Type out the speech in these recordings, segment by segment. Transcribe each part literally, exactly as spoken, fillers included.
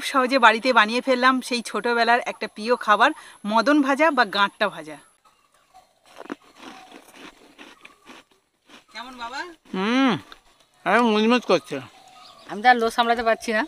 খুব সহজে বাড়িতে বানিয়ে ফেললাম সেই ছোটবেলার একটা প্রিয় খাবার মদন ভাজা বা গাঁটটা ভাজা। কেমন বাবা? হুম আরে মুচমুচ করছে। আমি তো আর লো সামলাতে পারছি না।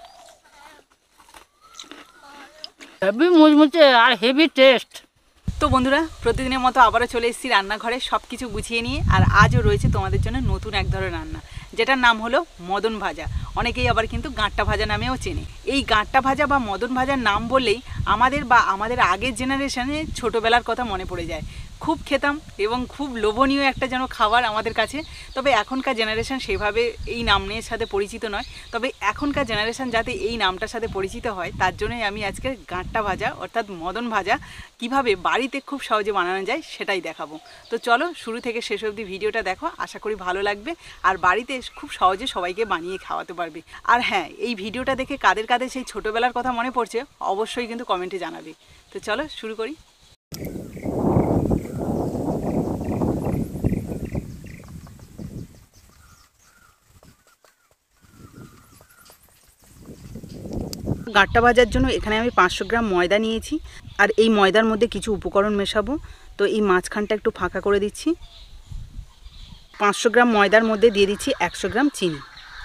হেভি মুচমুচে আর হেভি টেস্ট। তো বন্ধুরা, প্রতিদিনের মতো আবারও চলে এসেছি রান্নাঘরে সব কিছু গুছিয়ে নিয়ে। আর আজও রয়েছে তোমাদের জন্য নতুন এক ধরনের রান্না, যেটার নাম হলো মদন ভাজা। অনেকেই আবার কিন্তু গাঁটটা ভাজা নামেও চেনে। এই গাঁটটা ভাজা বা মদন ভাজার নাম বললেই আমাদের বা আমাদের আগের জেনারেশনে ছোটোবেলার কথা মনে পড়ে যায়। খুব খেতাম এবং খুব লোভনীয় একটা যেন খাবার আমাদের কাছে। তবে এখনকার জেনারেশন সেভাবে এই নামের সাথে পরিচিত নয়। তবে এখনকার জেনারেশন যাতে এই নামটার সাথে পরিচিত হয়, তার জন্যই আমি আজকে গাঁটটা ভাজা অর্থাৎ মদন ভাজা কিভাবে বাড়িতে খুব সহজে বানানো যায় সেটাই দেখাবো। তো চলো শুরু থেকে শেষ অবধি ভিডিওটা দেখো, আশা করি ভালো লাগবে আর বাড়িতে খুব সহজে সবাইকে বানিয়ে খাওয়াতে পারবে। আর হ্যাঁ, এই ভিডিওটা দেখে কাদের কাদের সেই ছোটোবেলার কথা মনে পড়ছে অবশ্যই কিন্তু কমেন্টে জানাবে। তো চলো শুরু করি। গাঁটটা ভাজার জন্য এখানে আমি পাঁচশো গ্রাম ময়দা নিয়েছি। আর এই ময়দার মধ্যে কিছু উপকরণ মেশাবো। তো এই মাঝখানটা একটু ফাঁকা করে দিচ্ছি। পাঁচশো গ্রাম ময়দার মধ্যে দিয়ে দিচ্ছি একশো গ্রাম চিনি,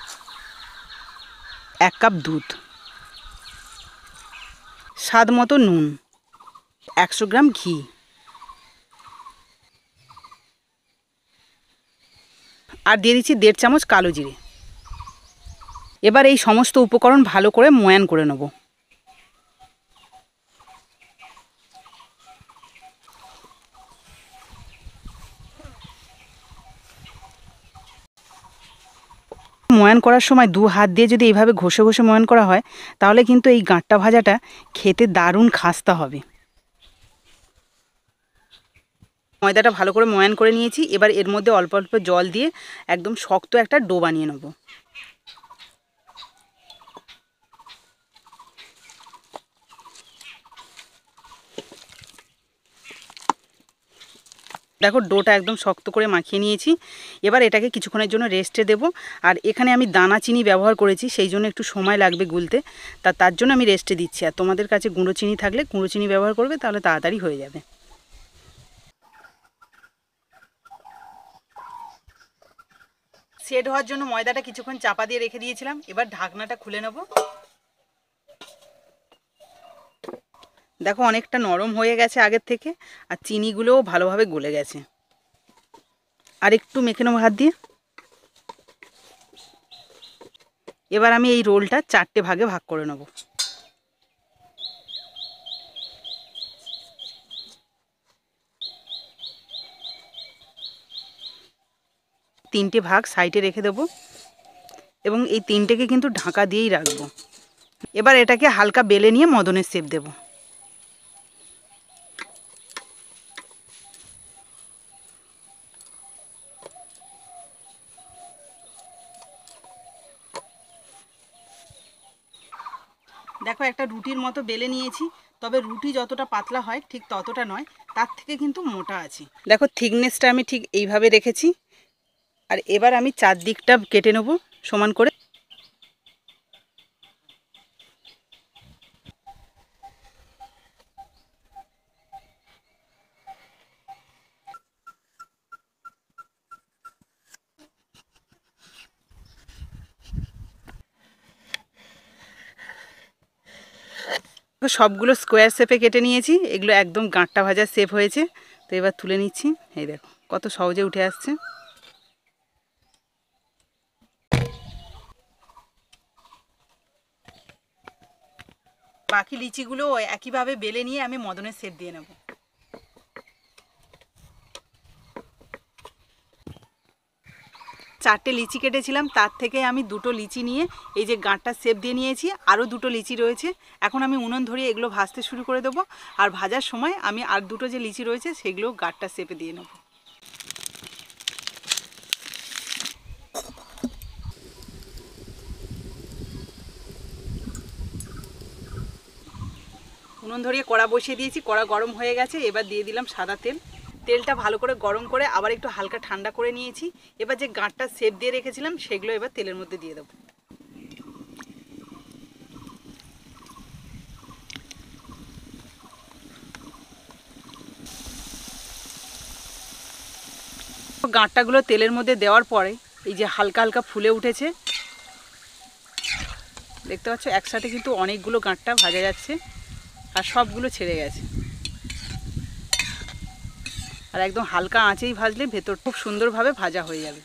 এক কাপ দুধ, স্বাদ মতো নুন, একশো গ্রাম ঘি, আর দিয়ে দিচ্ছি দেড় চামচ কালো জিরে। এবার এই সমস্ত উপকরণ ভালো করে ময়ান করে নেব। ময়ান করার সময় দু হাত দিয়ে যদি এইভাবে ঘষে ঘষে ময়ান করা হয়, তাহলে কিন্তু এই গাঁটটা ভাজাটা খেতে দারুণ খাস্তা হবে। ময়দাটা ভালো করে ময়ান করে নিয়েছি। এবার এর মধ্যে অল্প অল্প জল দিয়ে একদম শক্ত একটা ডো বানিয়ে নেব। দেখো ডোটা একদম শক্ত করে মাখিয়ে নিয়েছি। এবার এটাকে কিছুক্ষণের জন্য রেস্টে দেব। আর এখানে আমি দানা চিনি ব্যবহার করেছি, সেই জন্য একটু সময় লাগবে গুলতে, তা তার জন্য আমি রেস্টে দিচ্ছি। আর তোমাদের কাছে গুঁড়ো চিনি থাকলে গুঁড়ো চিনি ব্যবহার করবে, তাহলে তাড়াতাড়ি হয়ে যাবে। সেট হওয়ার জন্য ময়দাটা কিছুক্ষণ চাপা দিয়ে রেখে দিয়েছিলাম। এবার ঢাকনাটা খুলে নেব। দেখো অনেকটা নরম হয়ে গেছে আগের থেকে, আর চিনিগুলোও ভালোভাবে গলে গেছে। আর একটু মেখে নেবো হাত দিয়ে। এবার আমি এই রোলটা চারটে ভাগে ভাগ করে নেব। তিনটে ভাগ সাইডে রেখে দেবো এবং এই তিনটেকে কিন্তু ঢাকা দিয়েই রাখবো। এবার এটাকে হালকা বেলে নিয়ে মদনের শেপ দেব। দেখো একটা রুটির মতো বেলে নিয়েছি, তবে রুটি যতটা পাতলা হয় ঠিক ততটা নয়, তার থেকে কিন্তু মোটা আছে। দেখো থিকনেসটা আমি ঠিক এইভাবে রেখেছি। আর এবার আমি চারদিকটা কেটে নেব সমান করে। সবগুলো স্কোয়ার শেপে কেটে নিয়েছি। এগুলো একদম গাঁটটা ভাজা শেপ হয়েছে। তো এবার তুলে নিচ্ছি। এই দেখো কত সহজে উঠে আসছে। বাকি লিচিগুলো একইভাবে বেলে নিয়ে আমি মদনের শেপ দিয়ে নেব। চারটে লিচি কেটেছিলাম, তার থেকে আমি দুটো লিচি নিয়ে এই যে গাঁটটা শেপ দিয়ে নিয়েছি। আরও দুটো লিচি রয়েছে। এখন আমি উনুন ধরিয়ে এগুলো ভাজতে শুরু করে দেবো। আর ভাজার সময় আমি আর দুটো যে লিচি রয়েছে সেগুলো গাঁটটা শেপে দিয়ে নেব। উনুন ধরিয়ে কড়া বসিয়ে দিয়েছি। কড়া গরম হয়ে গেছে। এবার দিয়ে দিলাম সাদা তেল। তেলটা ভালো করে গরম করে আবার একটু হালকা ঠান্ডা করে নিয়েছি। এবার যে গাঁটটা শেপ দিয়ে রেখেছিলাম সেগুলো এবার তেলের মধ্যে দিয়ে দেবো। গাঁটটাগুলো তেলের মধ্যে দেওয়ার পরে এই যে হালকা হালকা ফুলে উঠেছে, দেখতে পাচ্ছ একসাথে কিন্তু অনেকগুলো গাঁটটা ভাজা যাচ্ছে আর সবগুলো ছেড়ে গেছে। আর একদম হালকা আঁচেই ভাজলে ভেতর খুব সুন্দরভাবে ভাজা হয়ে যাবে।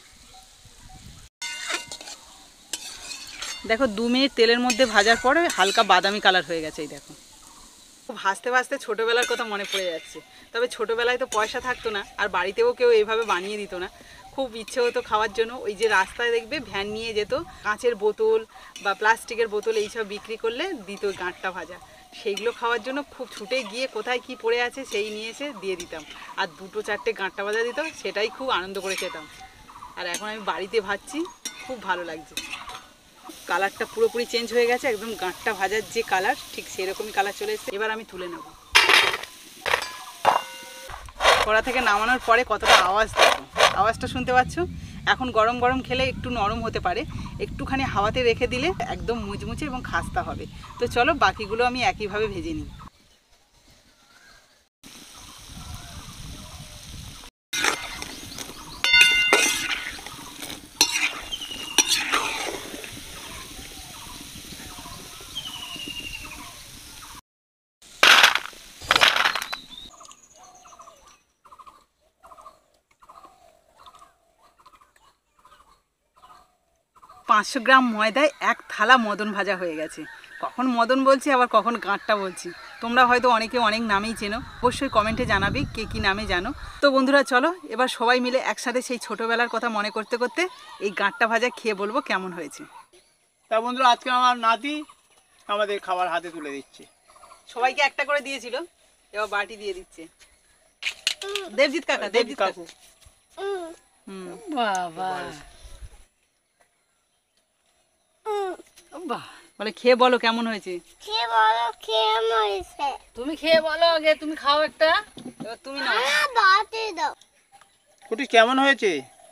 দেখো দু মিনিট তেলের মধ্যে ভাজার পরে হালকা বাদামি কালার হয়ে গেছে। এই দেখো ভাজতে ভাজতে ছোটোবেলার কথা মনে পড়ে যাচ্ছে। তবে ছোটোবেলায় তো পয়সা থাকতো না, আর বাড়িতেও কেউ এইভাবে বানিয়ে দিত না। খুব ইচ্ছে হতো খাওয়ার জন্য। ওই যে রাস্তায় দেখবে ভ্যান নিয়ে যেত, কাঁচের বোতল বা প্লাস্টিকের বোতল এইসব বিক্রি করলে দিত গাঁটটা ভাজা। সেইগুলো খাওয়ার জন্য খুব ছুটে গিয়ে কোথায় কি পড়ে আছে সেই নিয়ে এসে দিয়ে দিতাম, আর দুটো চারটে গাঁটটা ভাজা দিত, সেটাই খুব আনন্দ করে খেতাম। আর এখন আমি বাড়িতে ভাজছি, খুব ভালো লাগছে। কালারটা পুরোপুরি চেঞ্জ হয়ে গেছে, একদম গাঁটটা ভাজার যে কালার ঠিক সেরকমই কালার চলে এসেছে। এবার আমি তুলে নেব। কড়া থেকে নামানোর পরে কতটা আওয়াজ, দেখো আওয়াজটা শুনতে পাচ্ছ। এখন গরম গরম খেলে একটু নরম হতে পারে, একটুখানি হাওয়াতে রেখে দিলে একদম মুচমুচে এবং খাস্তা হবে। তো চলো বাকিগুলো আমি একইভাবে ভেজে নিই। পাঁচশো গ্রাম ময়দায় এক থালা মদন ভাজা হয়ে গেছে। কখন মদন বলছি আবার কখন গাঁটটা বলছি, তোমরা হয়তো অনেকে অনেক নামেই চেনো, অবশ্যই কমেন্টে জানাবে কে কী নামে জানো। তো বন্ধুরা চলো এবার সবাই মিলে একসাথে সেই ছোটোবেলার কথা মনে করতে করতে এই গাঁটটা ভাজা খেয়ে বলবো কেমন হয়েছে। তা বন্ধুরা আজকে আমার নাতি আমাদের খাবার হাতে তুলে দিচ্ছে। সবাইকে একটা করে দিয়েছিল, এবার বাটি দিয়ে দিচ্ছে দেবজিৎ কাকা। দেবজিৎ কাকু হুম বাবা বাহ, বলে খেয়ে বলো কেমন হয়েছে। খেয়ে বলো কেমন হয়েছে। তুমি খেয়ে বলো আগে, তুমি খাও একটা। এবার তুমি নাও। হ্যাঁ বাটি দাও। কুটি কেমন হয়েছে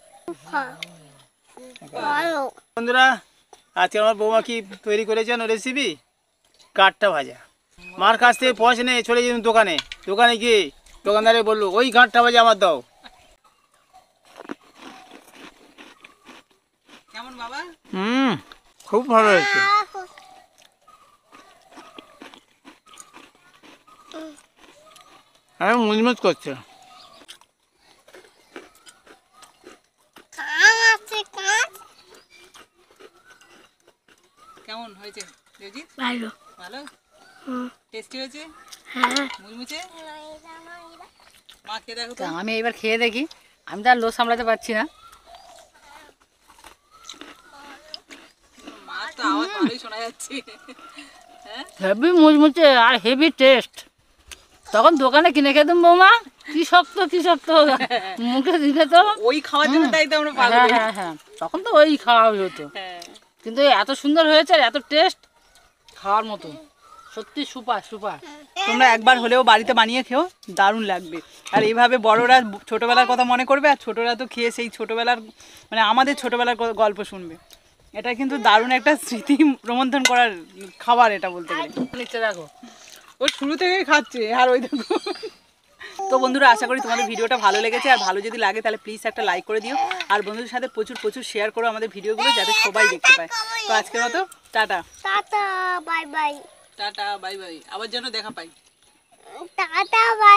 ভালো। বন্ধুরা? আজকে আমার বৌমা কি তৈরি করেছেন রেসিপি, গাঁটটা ভাজা। মার কাছ থেকে পয়সা নিয়ে চলে যেতাম দোকানে, দোকানে গিয়ে দোকানদারে বললো ওই গাঁটটা ভাজা আমার দাও। কেমন বাবা? হুম খুব ভালো হয়েছে। হ্যাঁ মুচমুচ করছে। কেমন হয়েছে দেবজিৎ? ভালো। ভালো টেস্টি হয়েছে, মুচমুচে। মা খেয়ে দেখো তো। তা আমি এবার খেয়ে দেখি, আমি তো আর লোভ সামলাতে পারছি না। মার তো আওয়াজ ভালোই শোনা যাচ্ছে। হেভি মুচমুচে আর হেভি টেস্ট। তখন দোকানে কিনে খেতাম বৌমা, কি শক্ত কি শক্ত মুখে দিলে তো ওই খাওয়ার জন্য তাই তো আমরা পাগল। হ্যাঁ হ্যাঁ হ্যাঁ, তখন তো ওই খাওয়া হতো। হ্যাঁ কিন্তু এত সুন্দর হয়েছে আর এত টেস্ট, খাওয়ার মতো, সত্যি সুপার সুপার। তোমরা একবার হলেও বাড়িতে বানিয়ে খেও, দারুণ লাগবে। আর এইভাবে বড়রা ছোটবেলার কথা মনে করবে, আর ছোটরা তো খেয়ে সেই ছোটবেলার মানে আমাদের ছোটবেলার গ- গল্প শুনবে। এটা কিন্তু দারুণ একটা স্মৃতি রোমন্থন করার খাবার এটা বলতে গেলে। নিচে রাখো। ও শুরু থেকেই খাচ্ছে আর ওই দেখো। তো বন্ধুরা আশা করি তোমাদের ভিডিওটা ভালো লেগেছে, আর ভালো যদি লাগে তাহলে প্লিজ একটা লাইক করে দিও, আর বন্ধুদের সাথে প্রচুর প্রচুর শেয়ার করো আমাদের ভিডিওগুলো, যাতে সবাই দেখতে পায়। তো আজকের মতো tata. Tata bye bye. Tata bye bye, আবার যেন দেখা পাই। Tata bye.